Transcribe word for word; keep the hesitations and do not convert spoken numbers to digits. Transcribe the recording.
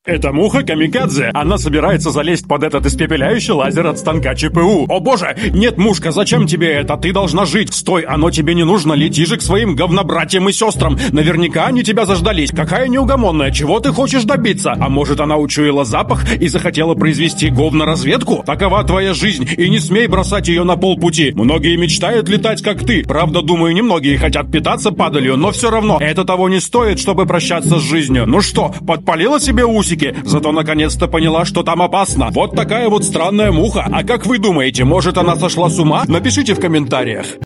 Это муха Камикадзе. Она собирается залезть под этот испепеляющий лазер от станка ЧПУ. О боже! Нет, мушка, зачем тебе это? Ты должна жить. Стой, оно тебе не нужно. Лети же к своим говнобратьям и сестрам. Наверняка они тебя заждались. Какая неугомонная. Чего ты хочешь добиться? А может, она учуяла запах и захотела произвести говноразведку? Такова твоя жизнь, и не смей бросать ее на полпути. Многие мечтают летать, как ты. Правда, думаю, немногие хотят питаться падалью, но все равно это того не стоит, чтобы прощаться с жизнью. Ну что, подпалила себе усики? Зато наконец-то поняла, что там опасно. Вот такая вот странная муха. А как вы думаете, может, она сошла с ума? Напишите в комментариях.